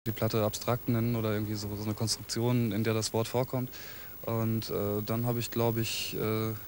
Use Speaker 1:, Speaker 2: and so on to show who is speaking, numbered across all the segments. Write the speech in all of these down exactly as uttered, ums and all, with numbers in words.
Speaker 1: die Platte abstrakt nennen oder irgendwie so, so eine Konstruktion, in der das Wort vorkommt. Und äh, dann habe ich, glaube ich, äh, äh,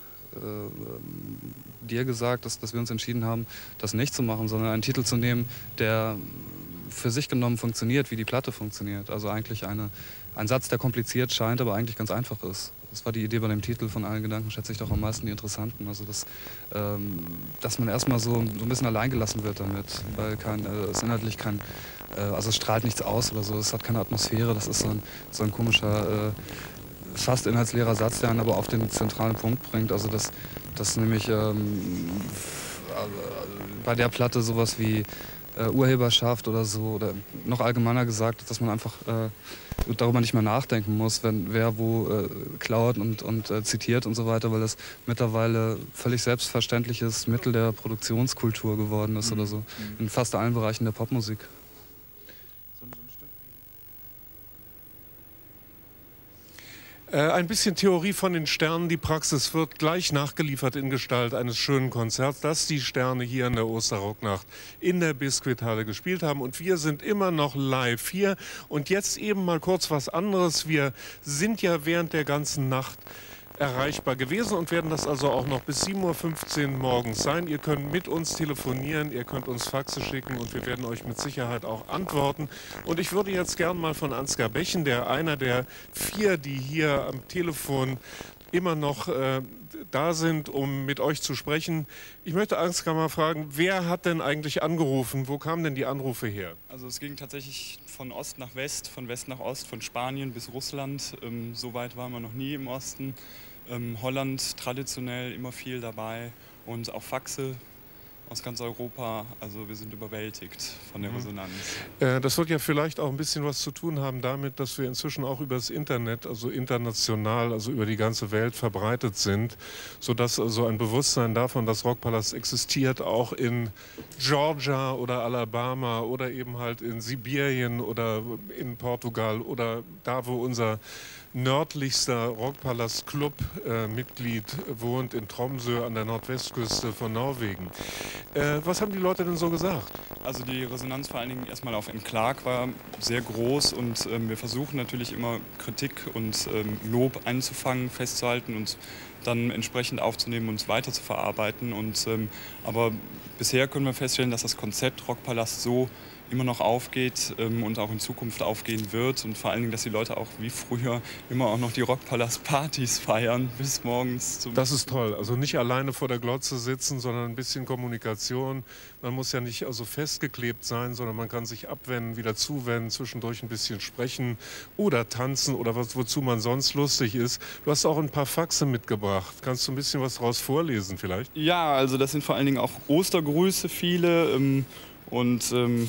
Speaker 1: dir gesagt, dass, dass wir uns entschieden haben, das nicht zu machen, sondern einen Titel zu nehmen, der für sich genommen funktioniert, wie die Platte funktioniert. Also eigentlich eine, ein Satz, der kompliziert scheint, aber eigentlich ganz einfach ist. Das war die Idee bei dem Titel. Von allen Gedanken schätze ich doch am meisten die interessanten. Also das, ähm, dass man erstmal so, so ein bisschen alleingelassen wird damit, weil kein, äh, es inhaltlich kein, äh, also es strahlt nichts aus oder so, es hat keine Atmosphäre. Das ist so ein, so ein komischer, äh, fast inhaltsleerer Satz, der einen aber auf den zentralen Punkt bringt. Also dass, dass nämlich ähm, bei der Platte sowas wie äh, Urheberschaft oder so, oder noch allgemeiner gesagt, dass man einfach äh, darüber nicht mehr nachdenken muss, wenn wer wo äh, klaut und, und äh, zitiert und so weiter, weil das mittlerweile völlig selbstverständliches Mittel der Produktionskultur geworden ist, mhm, oder so, in fast allen Bereichen der Popmusik.
Speaker 2: Ein bisschen Theorie von den Sternen. Die Praxis wird gleich nachgeliefert in Gestalt eines schönen Konzerts, das die Sterne hier in der Osterrocknacht in der Bisquithalle gespielt haben. Und wir sind immer noch live hier. Und jetzt eben mal kurz was anderes. Wir sind ja während der ganzen Nacht erreichbar gewesen und werden das also auch noch bis sieben Uhr fünfzehn morgens sein. Ihr könnt mit uns telefonieren, ihr könnt uns Faxe schicken und wir werden euch mit Sicherheit auch antworten. Und ich würde jetzt gern mal von Ansgar Bechen, der einer der vier, die hier am Telefon immer noch äh, da sind, um mit euch zu sprechen. Ich möchte Ansgar mal fragen, wer hat denn eigentlich angerufen? Wo kamen denn die Anrufe her?
Speaker 3: Also es ging tatsächlich von Ost nach West, von West nach Ost, von Spanien bis Russland. Ähm, so weit waren wir noch nie im Osten. Ähm, Holland traditionell immer viel dabei und auch Faxe aus ganz Europa. Also wir sind überwältigt von der Resonanz.
Speaker 2: Äh, das wird ja vielleicht auch ein bisschen was zu tun haben damit, dass wir inzwischen auch über das Internet, also international, also über die ganze Welt verbreitet sind, sodass also ein Bewusstsein davon, dass Rockpalast existiert, auch in Georgia oder Alabama oder eben halt in Sibirien oder in Portugal oder da, wo unser nördlichster Rockpalast-Club-Mitglied äh, wohnt, in Tromsø an der Nordwestküste von Norwegen. Äh, was haben die Leute denn so gesagt?
Speaker 3: Also die Resonanz vor allen Dingen erstmal auf M. Clark war sehr groß und ähm, wir versuchen natürlich immer Kritik und ähm, Lob einzufangen, festzuhalten und dann entsprechend aufzunehmen und weiter zu verarbeiten. Und, ähm, aber bisher können wir feststellen, dass das Konzept Rockpalast so immer noch aufgeht ähm, und auch in Zukunft aufgehen wird und vor allen Dingen, dass die Leute auch wie früher immer auch noch die Rockpalast-Partys feiern bis morgens. Zum
Speaker 2: das ist toll, also nicht alleine vor der Glotze sitzen, sondern ein bisschen Kommunikation. Man muss ja nicht also festgeklebt sein, sondern man kann sich abwenden, wieder zuwenden, zwischendurch ein bisschen sprechen oder tanzen oder was, wozu man sonst lustig ist. Du hast auch ein paar Faxe mitgebracht. Kannst du ein bisschen was draus vorlesen vielleicht?
Speaker 3: Ja, also das sind vor allen Dingen auch Ostergrüße viele ähm, und ähm,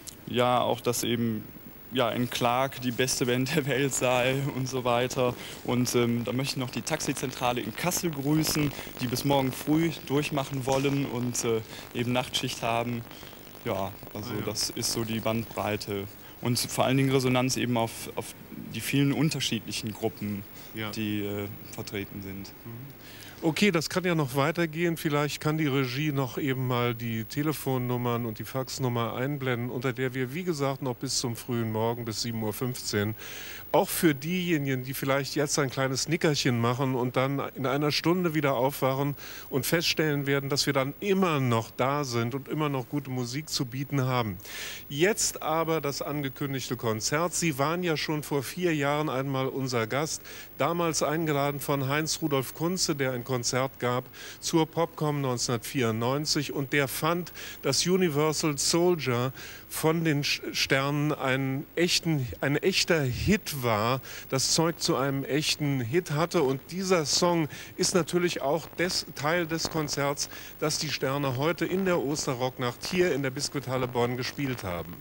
Speaker 3: ja, auch, dass eben ja, in Clark die beste Band der Welt sei und so weiter. Und ähm, da möchte ich noch die Taxizentrale in Kassel grüßen, die bis morgen früh durchmachen wollen und äh, eben Nachtschicht haben. Ja, also ah, ja. Das ist so die Bandbreite. Und vor allen Dingen Resonanz eben auf, auf die vielen unterschiedlichen Gruppen, ja, die äh, vertreten sind.
Speaker 2: Mhm. Okay, das kann ja noch weitergehen. Vielleicht kann die Regie noch eben mal die Telefonnummern und die Faxnummer einblenden, unter der wir, wie gesagt, noch bis zum frühen Morgen, bis sieben Uhr fünfzehn, auch für diejenigen, die vielleicht jetzt ein kleines Nickerchen machen und dann in einer Stunde wieder aufwachen und feststellen werden, dass wir dann immer noch da sind und immer noch gute Musik zu bieten haben. Jetzt aber das angekündigte Konzert. Sie waren ja schon vor vier Jahren einmal unser Gast, damals eingeladen von Heinz-Rudolf Kunze, der ein Konzert gab zur Popcom neunzehnhundertvierundneunzig und der fand, dass Universal Soldier von den Sternen ein, echten, ein echter Hit war, das Zeug zu einem echten Hit hatte und dieser Song ist natürlich auch des, Teil des Konzerts, das die Sterne heute in der Osterrocknacht hier in der Bisquithalle Bonn gespielt haben.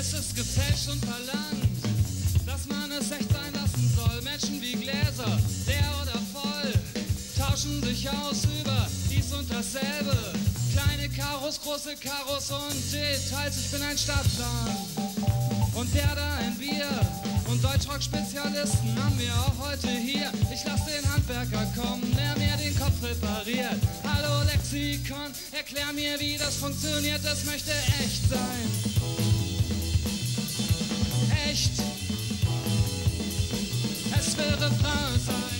Speaker 4: Es ist gefälscht und verlangt, dass man es echt sein lassen soll. Menschen wie Gläser, leer oder voll, tauschen sich aus über dies und dasselbe. Kleine Karos, große Karos und Details. Ich bin ein Stadtplan und der da ein Bier. Und Deutschrock-Spezialisten haben wir auch heute hier. Ich lass den Handwerker kommen, der mir den Kopf repariert. Hallo Lexikon, erklär mir, wie das funktioniert. Das möchte echt sein. Echt. Es will Refrain sein.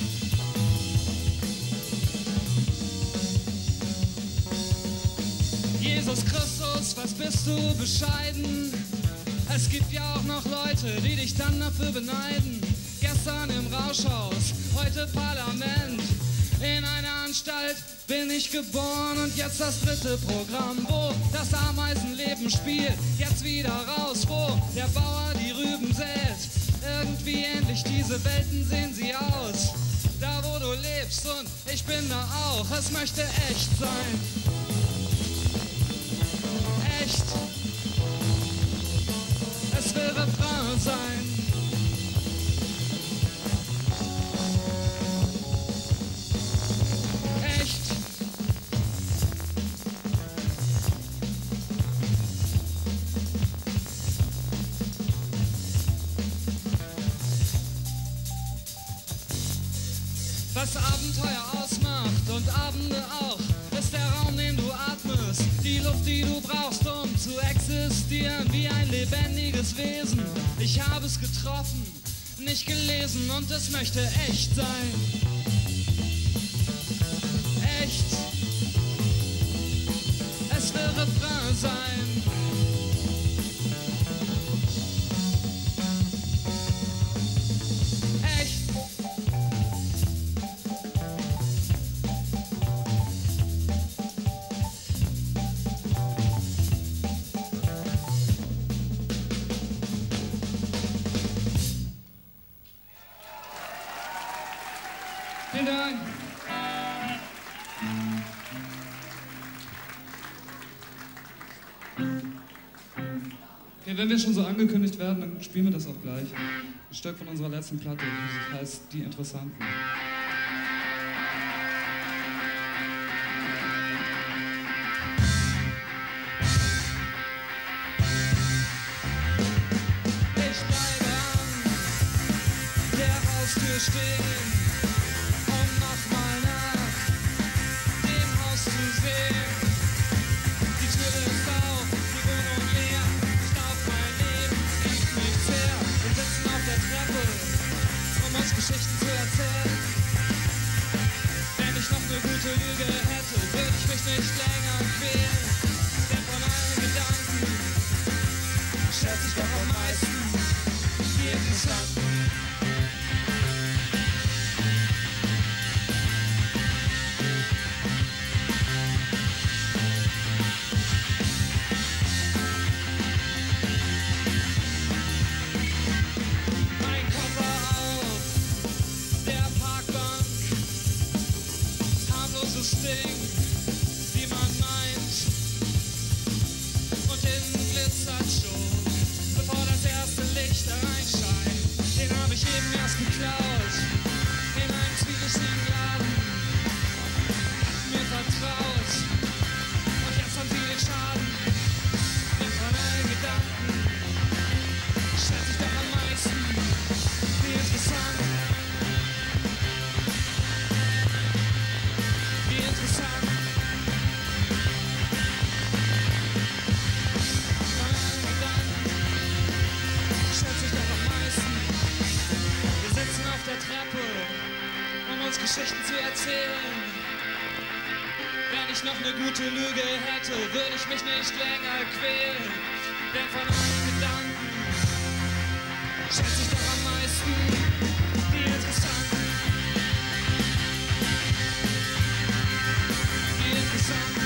Speaker 4: Jesus Christus, was bist du bescheiden? Es gibt ja auch noch Leute, die dich dann dafür beneiden. Gestern im Rauschhaus, heute Parlament. In einer Anstalt bin ich geboren und jetzt das dritte Programm, wo das Ameisenleben spielt. Jetzt wieder raus, wo der Bauer die Rüben sät. Irgendwie ähnlich, diese Welten sehen sie aus. Da wo du lebst und ich bin da auch. Es möchte echt sein. Echt. Es will Refrain sein. Echt. Was Abenteuer ausmacht und Abende auch, ist der Raum, den du atmest, die Luft, die du brauchst, um zu existieren wie ein lebendiges Wesen. Ich habe es getroffen, nicht gelesen und es möchte echt sein. Echt. Es will Refrain sein. Echt. Vielen Dank. Okay, wenn wir schon so angekündigt werden, dann spielen wir das auch gleich. Ein Stück von unserer letzten Platte, das heißt Die Interessanten. Ich bleibe an der Haustür stehen, um nochmal nach dem Haus zu sehen. Die Tür ist auf, die Wohnung leer. Ich glaub, mein Leben liegt nichts her. Wir sitzen auf der Treppe, um uns Geschichten zu erzählen. Wenn ich noch eine gute Lüge hätte, würde ich mich nicht länger quälen. Denn von allen Gedanken schätze ich doch am meisten die Interessanten. Mein Koffer auf der Parkbank, harmloses Ding, wie man meint. Und innen glitzert schon, bevor das erste Licht reinscheint. Den hab ich eben erst geklaut, in einem zwielichtigen Laden, mir vertraut. Und jetzt haben sie den Schaden, denn von allen Gedanken schätze ich doch am meisten wie interessant. Wie interessant. Von allen Gedanken schätze ich doch am meisten. Wir sitzen auf der Treppe, um uns Geschichten zu erzählen. Wenn ich noch eine gute Lüge hätte, würde ich mich nicht länger quälen. Denn von allen Gedanken schätze ich doch am meisten die Interessanten. Die Interessanten.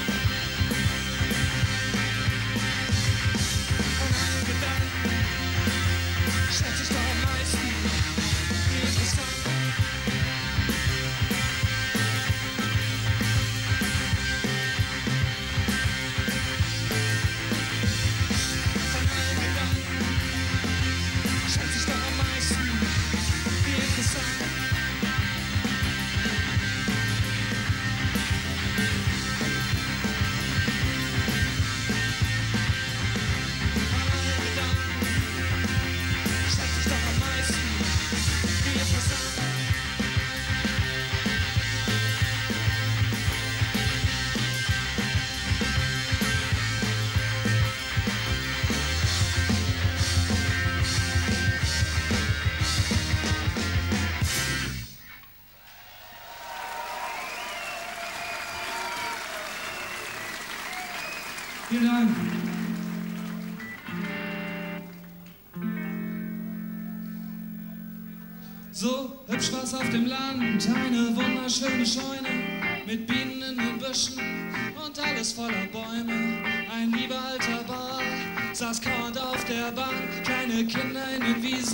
Speaker 4: Von allen Gedanken schätze ich doch am meisten die Interessanten. Von allen Gedanken Dank. So hübsch war's auf dem Land, eine wunderschöne Scheune mit Bienen in den Büschen und alles voller Bäume. Ein lieber alter Bauer saß kauernd auf der Bank, kleine Kinder in den Wiesen.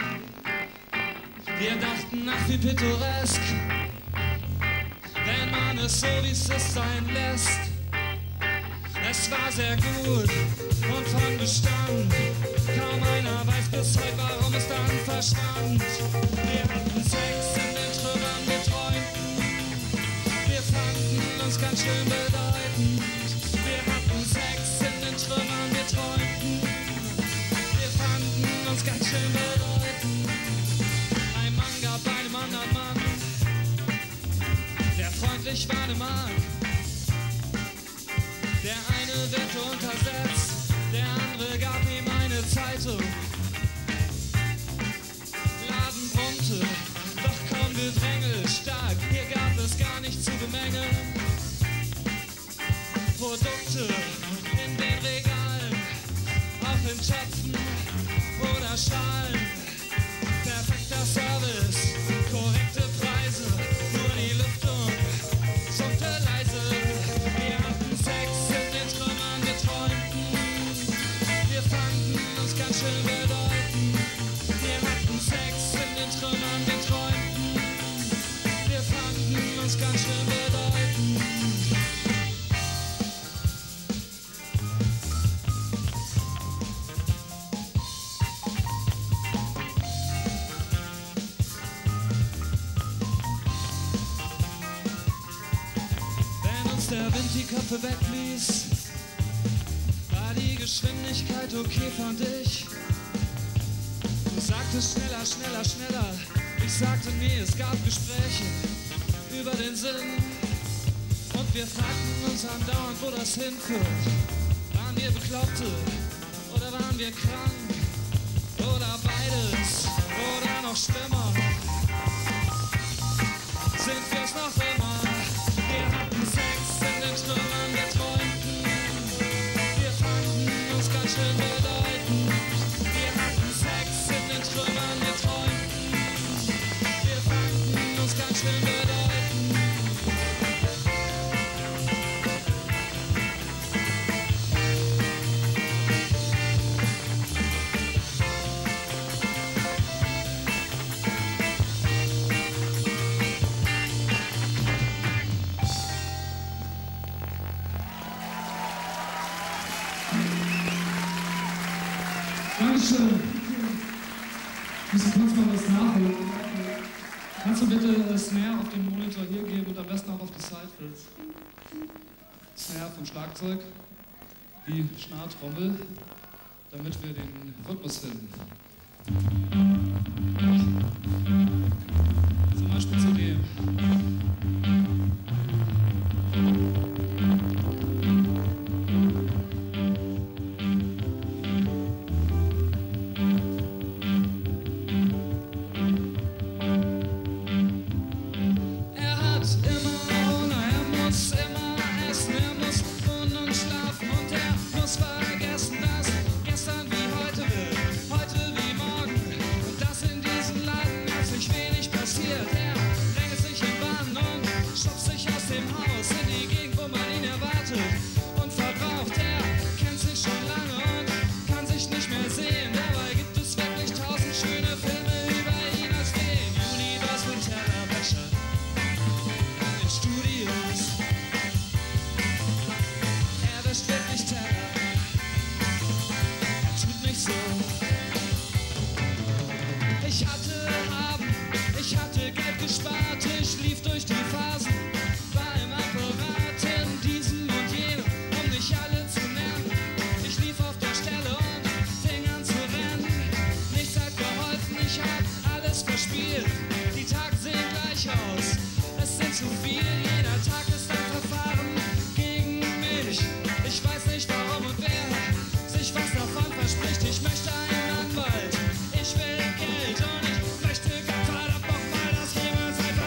Speaker 4: Wir dachten, ach wie pittoresk, wenn man es so wie es ist sein lässt. Es war sehr gut und von Bestand, kaum einer weiß bis heute, warum es dann verschwand. Wir hatten Sex in den Trümmern, wir träumten, wir fanden uns ganz schön bedeutend. Wir hatten Sex in den Trümmern, wir träumten, wir fanden uns ganz schön bedeutend. Ein Mann gab einem anderen Mann, der freundlich war, ne Mann. Der eine wirkte untersetzt, der andere gab ihm eine Zeitung. Laden brummte, doch kaum Gedränge stark, hier gab es gar nichts zu bemängeln. Produkte in den Regalen, auch in Töpfen oder Schalen. Perfekter Service, korrekte Preise, nur die Lüftung summte leise. Wir hatten Sex in den Trümmern, wir träumten, wir fanden uns ganz schön bedeutend. Wir hatten Sex in den Trümmern, wir träumten, wir fanden uns ganz schön bedeutend. Der Wind die Köpfe wegließ, war die Geschwindigkeit okay, fand ich. Du sagtest schneller, schneller, schneller. Ich sagte nee, es gab Gespräche über den Sinn. Und wir fragten uns andauernd, wo das hinführt. Waren wir Bekloppte oder waren wir krank? Oder beides oder noch schlimmer? Sind wir's noch immer? Wir hatten Sex in den Trümmern, wir träumten, wir fanden uns ganz schön bedeutend. Wir hatten Sex in den Trümmern, wir träumten, wir fanden uns ganz schön bedeutend.
Speaker 5: Dankeschön. Müssen kurz mal was nachholen. Kannst du bitte das Snare auf den Monitor hier geben und am besten auch auf die Sidefills? Snare vom Schlagzeug, die Schnartrommel, damit wir den Rhythmus finden. Zum Beispiel zu dem.
Speaker 4: Ich will Geld und ich möchte Gott verdammt nochmal, dass jemand sein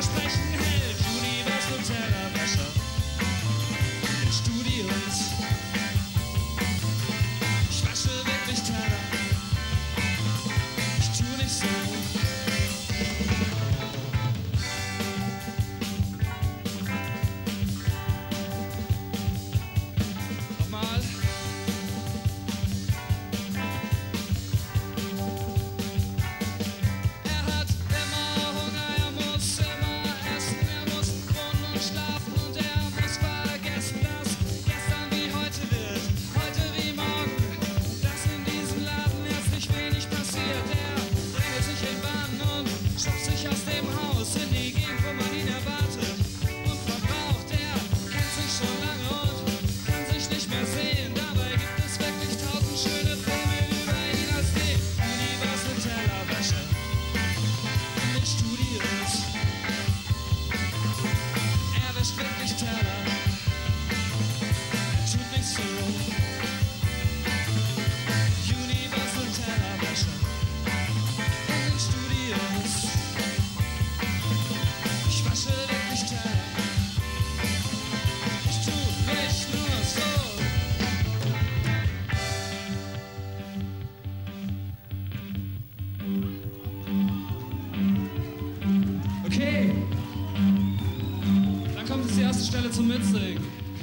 Speaker 5: zum Mitsingen.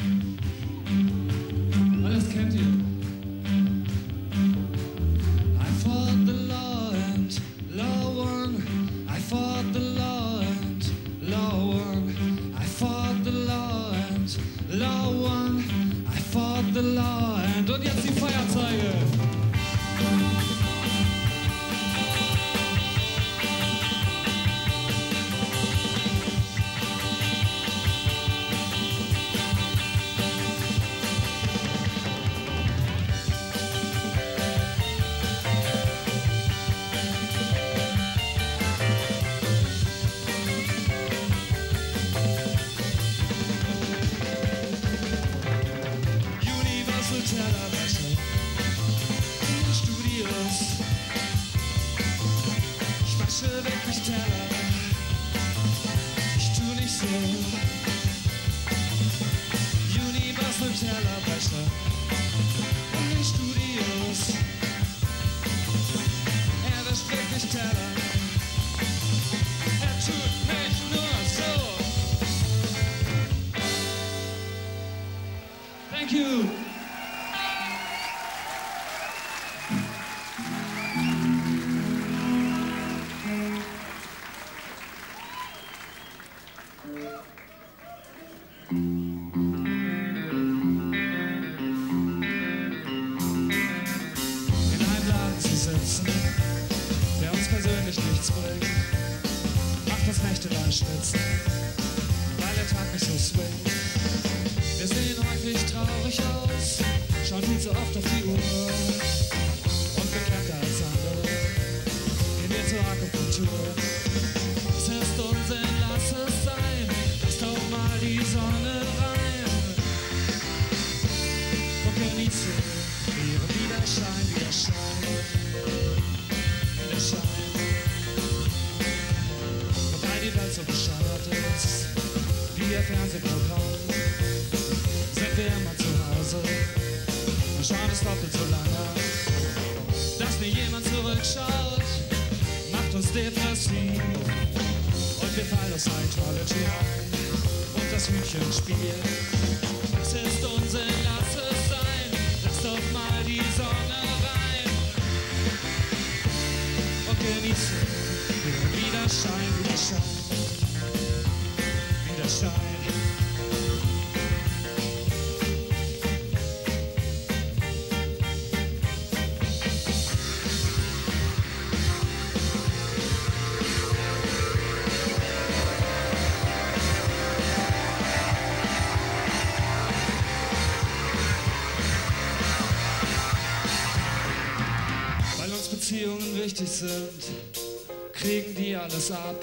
Speaker 5: Alles kennt ihr. I fought the law and law won. I fought the law and law won. I fought the law and law won. I fought the law and... Und jetzt die Feuerzeuge. Thank you. Beziehungen wichtig sind, kriegen die alles ab.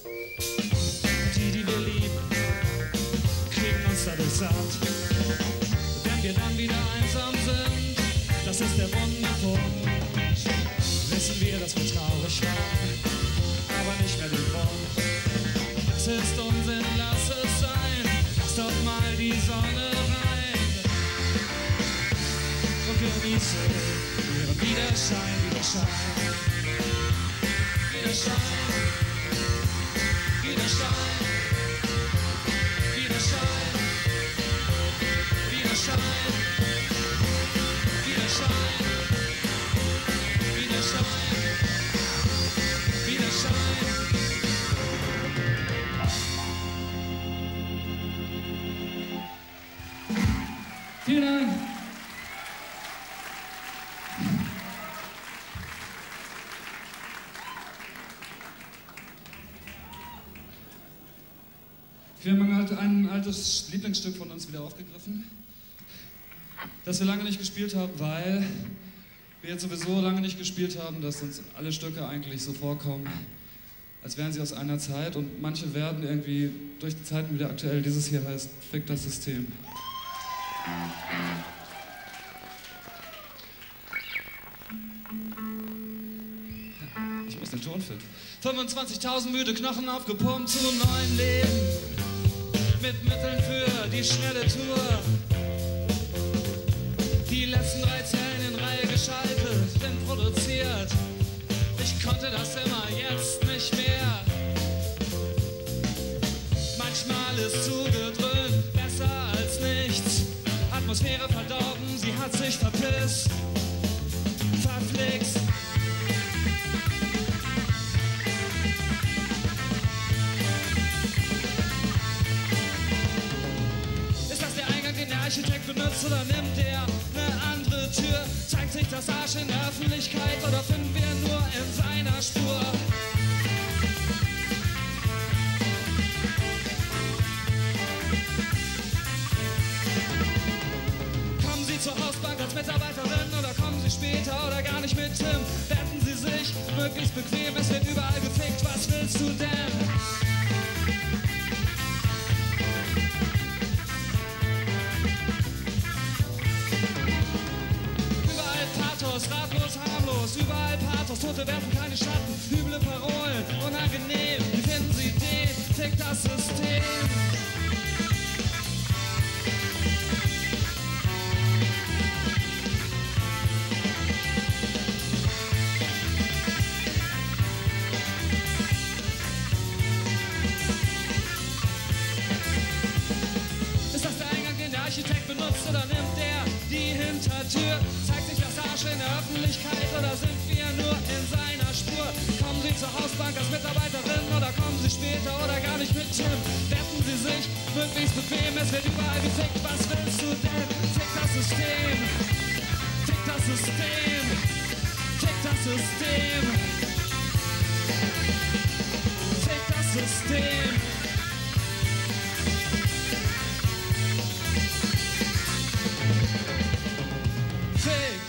Speaker 5: Die, die wir lieben, kriegen uns dadurch satt. Wenn wir dann wieder einsam sind, das ist der Wunderpunkt, wissen wir, dass wir traurig waren, aber nicht mehr den Grund. Es ist Unsinn, lass es sein, lass doch mal die Sonne rein und genieße ihren Widerschein. Widerschein, Widerschein, Widerschein, Widerschein, Widerschein, Widerschein, Widerschein, Widerschein. Vielen Dank. Wir haben halt ein altes Lieblingsstück von uns wieder aufgegriffen, das wir lange nicht gespielt haben, weil wir jetzt sowieso lange nicht gespielt haben, dass uns alle Stücke eigentlich so vorkommen, als wären sie aus einer Zeit, und manche werden irgendwie durch die Zeiten wieder aktuell. Dieses hier heißt Fick das System. Ich muss den Ton finden. fünfundzwanzigtausend müde Knochen aufgepumpt zu neuen Leben. Mit Mitteln für die schnelle Tour. Die letzten drei Zellen in Reihe geschaltet, sind produziert. Ich konnte das immer, jetzt nicht mehr. Manchmal ist zugedröhnt besser
Speaker 4: dich verpiss, verflixt. Ist das der Eingang, den der Architekt benutzt, oder nimmt er eine andere Tür? Zeigt sich das Arsch in der Öffentlichkeit oder finden wir nur in seiner Spur? Kommen Sie zur Hausbank als Mitarbeiterin oder kommen Sie später oder gar nicht mit Tim? Betten Sie sich möglichst bequem, es wird überall gefickt, was willst du denn? Ratlos, harmlos, überall Pathos, Tote werfen keine Schatten, üble Parolen, unangenehm, wie finden Sie den, tickt das System. Ist das der Eingang, den der Architekt benutzt, oder nimmt der die Hintertür? Zeigt sich das Arsch in der Öffentlichkeit oder sind wir nur in seiner Spur? Kommen Sie zur Hausbank als Mitarbeiterin oder kommen Sie später oder gar nicht mit Tim? Betten Sie sich möglichst bequem, es wird überall gefickt, was willst du denn? Fick das System, fick das System, fick das System, fick das System. Fick.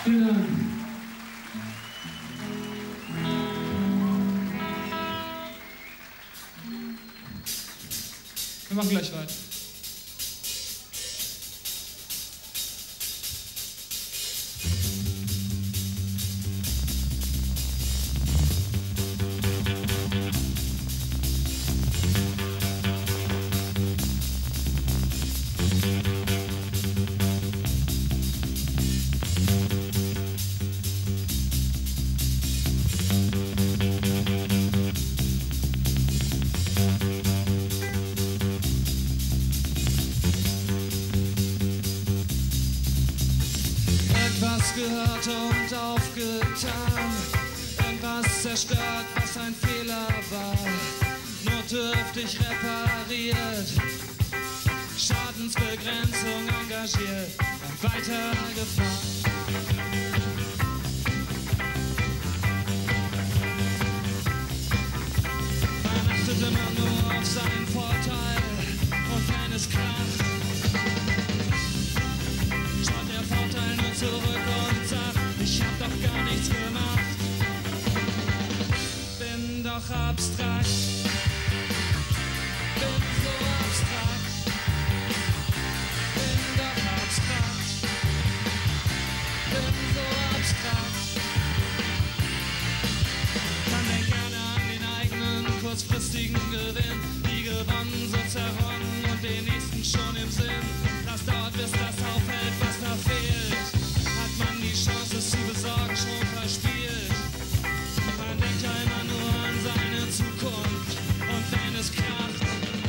Speaker 5: Vielen Dank. Wir machen gleich weiter.
Speaker 4: Gehört und aufgetan, irgendwas zerstört, was ein Fehler war, notdürftig repariert, Schadensbegrenzung engagiert und weitergefahren. Man achtet immer nur auf seinen Vorteil und wenn es kracht, schaut der Vorteil nur zurück und sagt, ich hab doch gar nichts gemacht. Bin doch abstrakt, bin so abstrakt, bin doch abstrakt, bin so abstrakt. Man denkt gerne an den eigenen kurzfristigen Gewinn, die gewonnen, so zerronnen und den nächsten schon im Sinn. Das dauert, bis das auffällt, was da fehlt. Hat man die Chance, es zu besorgen, schon verspielt. Man denkt ja immer nur an seine Zukunft. Und wenn es kracht,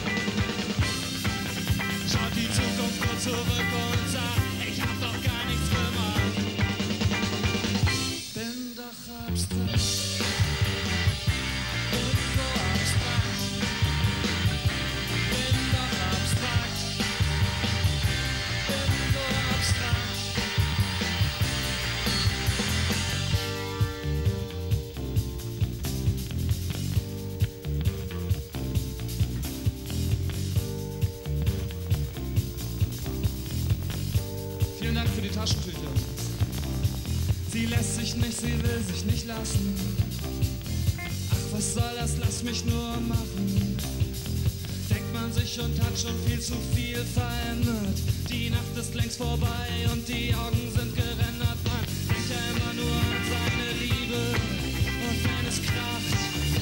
Speaker 4: schaut die Zukunft nur zurück und sagt, ich hab doch gar nichts gemacht. Bin doch abstrakt. Bin so abstrakt. Bin doch abstrakt. Bin so abstrakt. Vielen Dank für die Taschentücher. Sie lässt sich nicht, sie will sich nicht lassen. Ach, was soll das, lass mich nur machen. Denkt man sich und hat schon viel zu viel verändert. Die Nacht ist längst vorbei und die Augen sind gerendert. Man denkt ja immer nur an seine Liebe und wenn es kracht,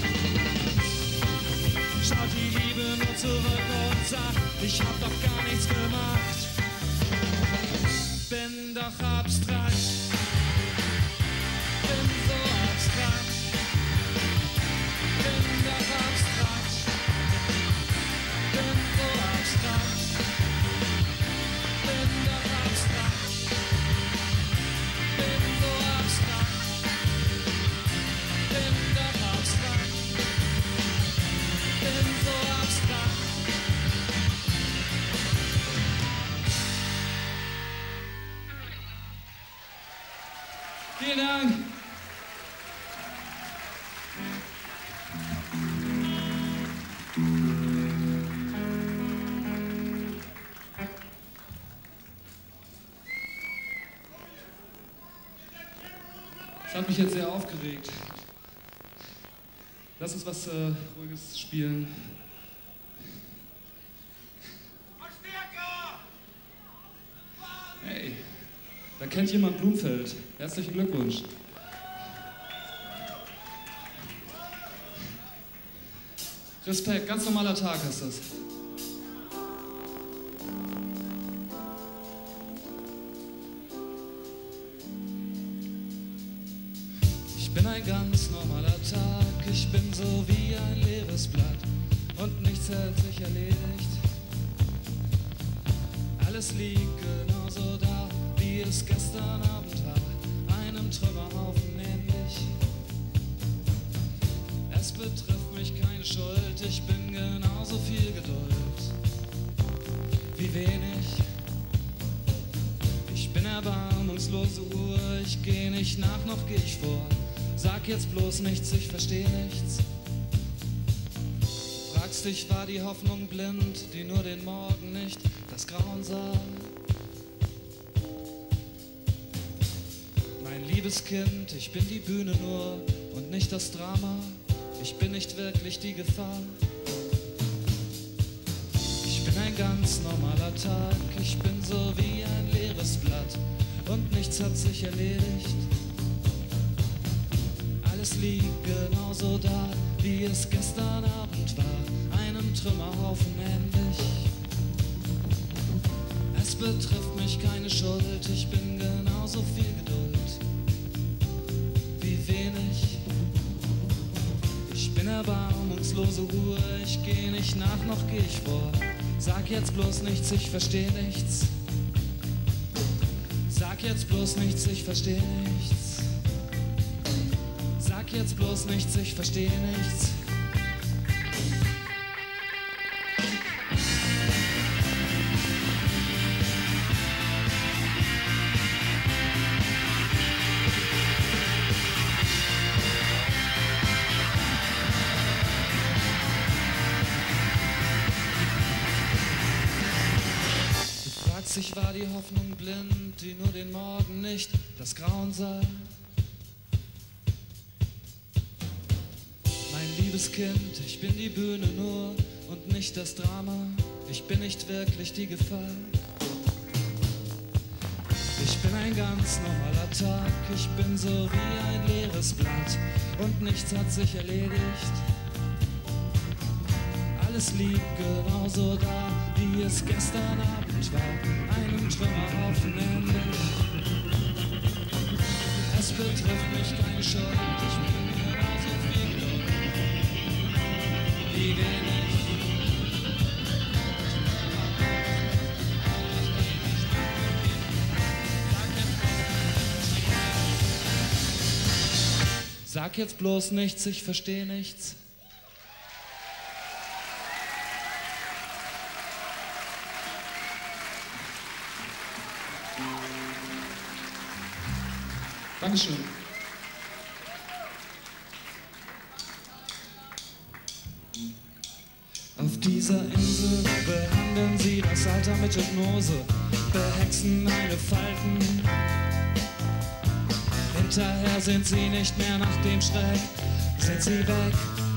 Speaker 4: schaut die Liebe nur zurück und sagt, ich hab doch gar nichts gemacht. Bin doch abstrakt, bin so abstrakt, bin doch abstrakt, bin so abstrakt, bin doch abstrakt, bin so abstrakt, bin doch abstrakt, bin so abstrakt. Vielen Dank. Das hat mich jetzt sehr aufgeregt. Lass uns was äh, Ruhiges spielen. Hey, da kennt jemand Blumfeld. Herzlichen Glückwunsch. Respekt, ganz normaler Tag ist das. Ich bin ein ganz normaler Tag, ich bin so wie ein leeres Blatt und nichts hält sich erledigt. Alles liegt genauso da, wie es gestern Abend war, einem Trümmerhaufen ähnlich. Es betrifft mich keine Schuld, ich bin genauso viel Geduld wie wenig. Ich bin erbarmungslose Uhr, ich geh nicht nach, noch geh ich vor. Sag jetzt bloß nichts, ich versteh nichts. Fragst dich, war die Hoffnung blind, die nur den Morgen nicht das Grauen sah? liebes Kind, ich bin die Bühne nur und nicht das Drama. Ich bin nicht wirklich die Gefahr. Ich bin ein ganz normaler Tag, ich bin so wie ein leeres Blatt und nichts hat sich erledigt. Alles liegt genauso da, wie es gestern Abend war, einem Trümmerhaufen ähnlich. Es betrifft mich keine Schuld, ich bin genauso viel Geduld wie wenig. Ich bin erbarmungslose Ruhe, ich geh nicht nach, noch geh ich vor. Sag jetzt bloß nichts, ich versteh nichts. Sag jetzt bloß nichts, ich versteh nichts. Sag jetzt bloß nichts, ich versteh nichts. Ich war die Hoffnung blind, die nur den Morgen nicht das Grauen sah. Mein liebes Kind, ich bin die Bühne nur und nicht das Drama. Ich bin nicht wirklich die Gefahr. Ich bin ein ganz normaler Tag, ich bin so wie ein leeres Blatt und nichts hat sich erledigt. Alles liegt genauso da, wie es gestern Abend war, einem Trümmerhaufen ähnlich. Es betrifft mich keine Schuld, ich bin genauso viel Geduld wie wenig. Sag jetzt bloß nichts, ich versteh nichts.
Speaker 5: Dankeschön.
Speaker 4: Auf dieser Insel behandeln sie das Alter mit Hypnose, behexen eine Falten. Hinterher sind sie nicht mehr nach dem Schreck, sind sie weg.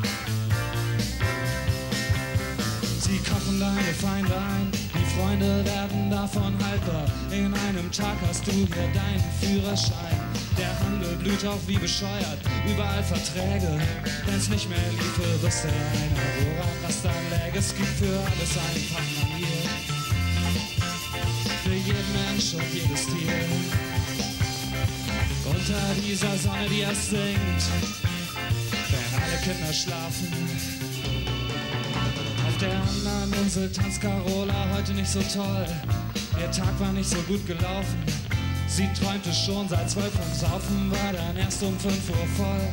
Speaker 4: Sie kochen deine Feinde ein, die Freunde werden davon haltbar. In einem Tag hast du hier deinen Führerschein. Der Handel blüht auf wie bescheuert, überall Verträge. Wenn's nicht mehr liefe, wüsste einer, woran das dann läge. Es gibt für alles einen Fachmanier, für jeden Mensch und jedes Tier. Unter dieser Sonne, die erst singt, wenn alle Kinder schlafen. Auf der anderen Insel tanzt Carola heute nicht so toll. Ihr Tag war nicht so gut gelaufen. Sie träumte schon seit zwölf vom Saufen, war dann erst um fünf Uhr voll.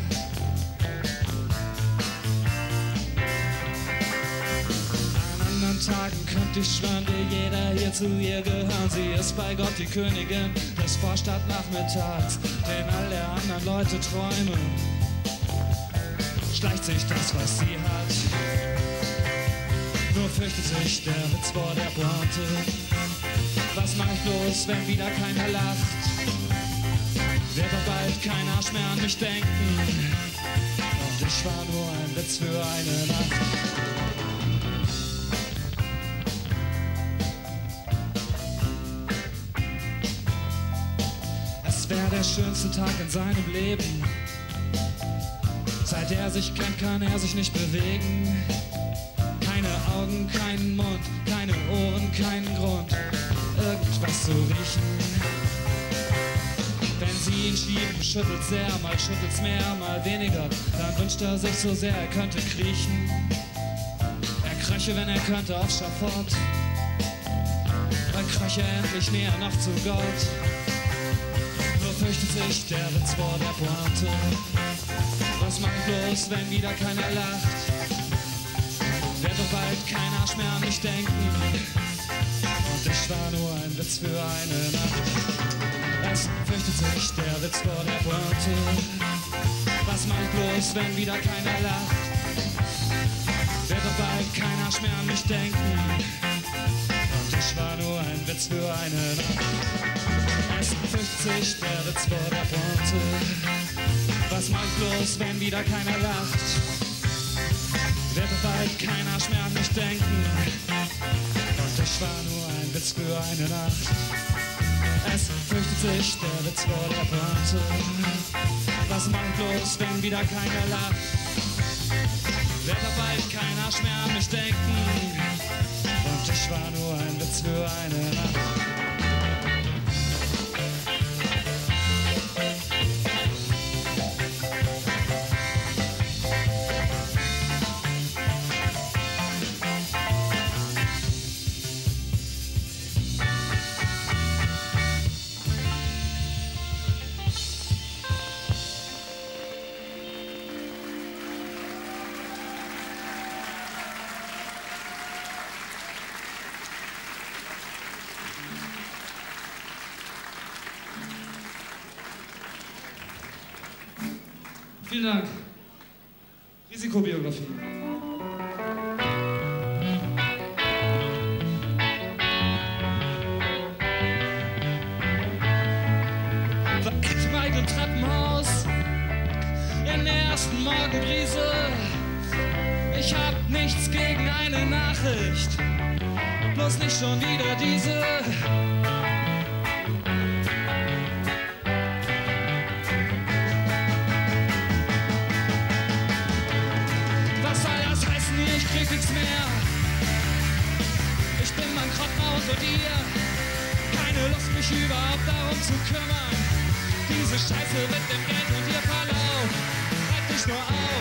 Speaker 4: An anderen Tagen könnte ich schwören, dir jeder hier zu ihr gehören. Sie ist bei Gott die Königin des Vorstadtnachmittags, den all der anderen Leute träumen. Schleicht sich das, was sie hat, nur fürchtet sich der Witz vor der Pointe. Was mach ich bloß, wenn wieder keiner lacht? Wird doch bald kein Arsch mehr an mich denken. Und ich war nur ein Witz für eine Nacht. Es wäre der schönste Tag in seinem Leben. Seit er sich kennt, kann er sich nicht bewegen. Keine Augen, keinen Mund, keine Ohren, keinen Grund, irgendwas zu riechen. Wenn sie ihn schieben, schüttelt's sehr, mal schüttelt's mehr, mal weniger. Dann wünscht er sich so sehr, er könnte kriechen. Er kröche, wenn er könnte, aufs Schafott. Er kröche endlich näher noch zu Gott. Nur fürchtet sich der Witz vor der Pointe. Was mach ich bloß, wenn wieder keiner lacht? Wird doch bald kein Arsch mehr an mich denken. Und ich war nur ein Witz für eine Nacht. Es fürchtet sich der Witz vor der Pointe. Was mach ich bloß, wenn wieder keiner lacht? Wird doch bald kein Arsch mehr an mich denken. Und ich war nur ein Witz für eine Nacht.
Speaker 5: Es fünfzig der Witz vor der Pointe. Was mach ich bloß, wenn wieder keiner lacht? Wird bald keiner mehr an mich denken. Und ich war nur ein Witz für eine Nacht. Es fürchtet sich der Witz vor der Pointe. Was mach ich bloß, wenn wieder keiner lacht? Wird bald keiner mehr an mich denken. Und ich war nur ein Witz für eine Nacht. Vielen Dank. Risikobiografie. Vereckt im eigenen Treppenhaus in der ersten Morgenbrise. Ich hab nichts gegen eine Nachricht, bloß nicht schon wieder diese. Nichts mehr. Ich bin bankrott außer dir. Keine Lust, mich überhaupt darum zu kümmern. Diese Scheiße mit dem Geld und ihr Verlauf reibt mich nur auf.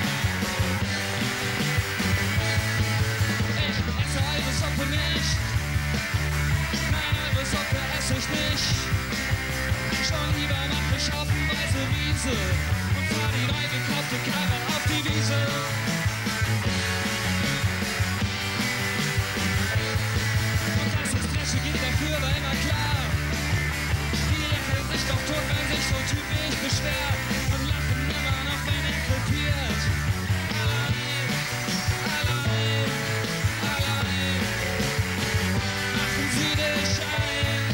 Speaker 5: Ich esse eure Suppe nicht. Nein, eure Suppe esse ich nicht. Schon lieber mach ich auf die weiße Wiese und fahr die neu gekaufte Karre auf die Wiese. Geht dafür war immer klar. Die lächeln sich doch tot, wenn sich so ein Typ wie ich beschwert und lachen immer noch, wenn er krepiert. Allein, allein, allein machen sie dich ein.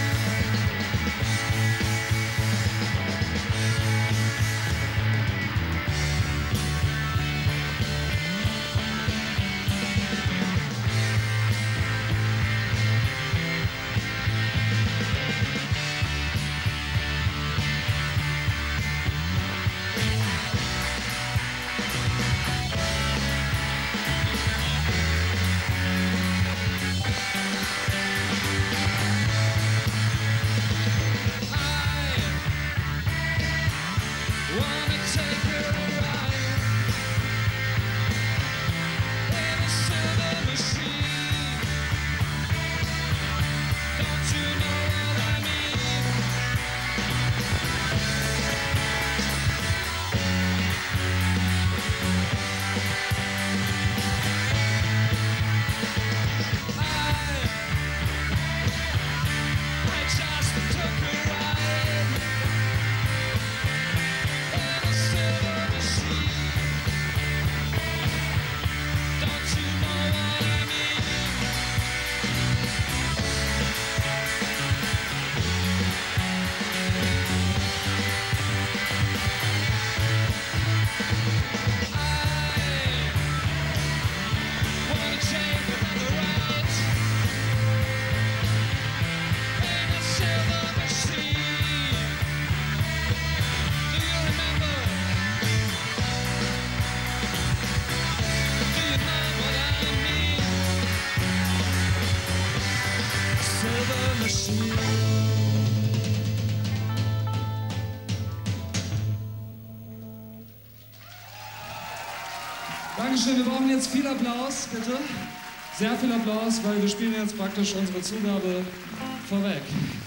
Speaker 5: Dankeschön, wir brauchen jetzt viel Applaus, bitte. Sehr viel Applaus, weil wir spielen jetzt praktisch unsere Zugabe vorweg.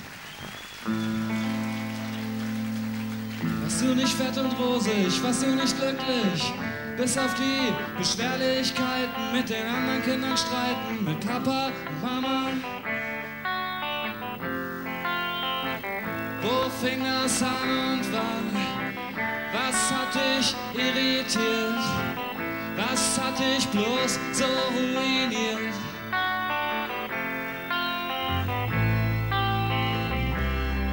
Speaker 5: Warst du nicht fett und rosig, warst du nicht glücklich, bis auf die Beschwerlichkeiten mit den anderen Kindern streiten, mit Papa und Mama. Wo fing das an und wann? Was hat dich irritiert? Was hat dich bloß so ruiniert?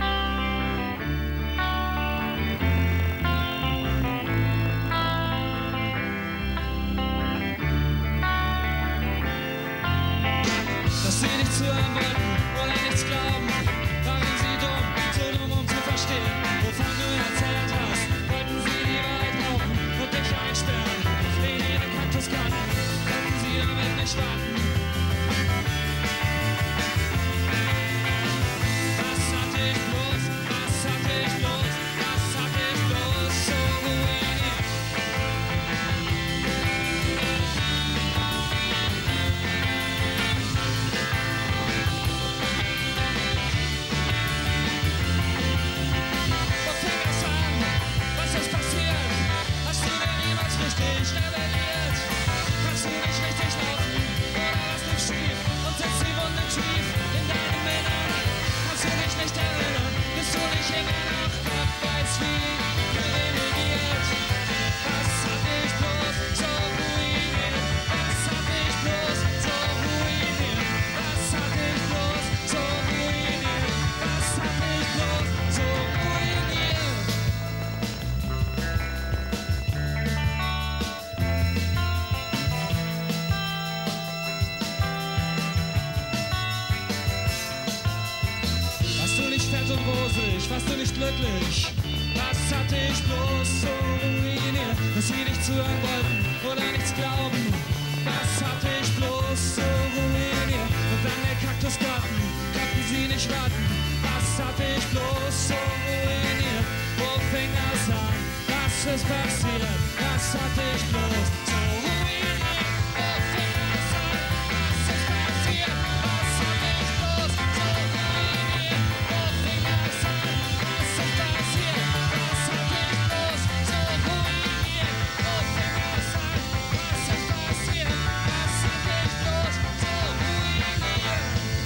Speaker 4: grausig, warst du nicht glücklich? Was hatte ich bloß so ruiniert, dass sie nicht zuhören wollten oder nichts glauben? Was hatte ich bloß so ruiniert? Und dann der Kaktusgarten, konnten sie nicht warten. Was hatte ich bloß so ruiniert? Wo fing das an? Was ist passiert? Was hatte ich bloß so ruiniert? Wo fing das an? Was ist passiert? Was hatte ich bloß so ruiniert? Wo fing das an? Was ist passiert? Was hatte ich bloß so ruiniert? Wo fing das an? Was ist passiert? Was hatte ich bloß so ruiniert?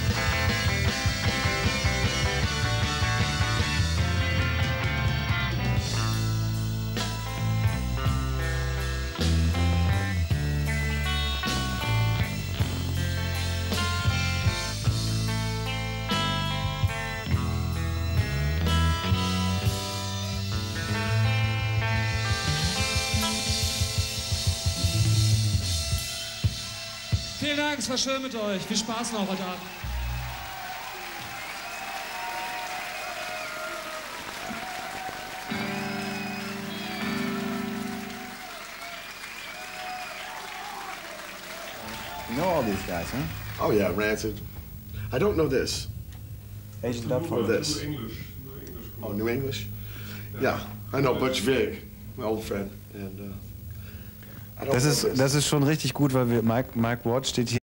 Speaker 4: Vielen Dank, es war schön mit euch. Viel Spaß noch heute Abend.
Speaker 6: You know all these guys, huh?
Speaker 7: Oh yeah, Rancid. I don't know this.
Speaker 6: Agent up for
Speaker 7: Or this. Oh, New English? Yeah, I know Butch Vig, my old friend. And uh, I don't
Speaker 6: Das
Speaker 7: know
Speaker 6: ist,
Speaker 7: this.
Speaker 6: das ist schon richtig gut, weil wir Mike, Mike Ward steht hier.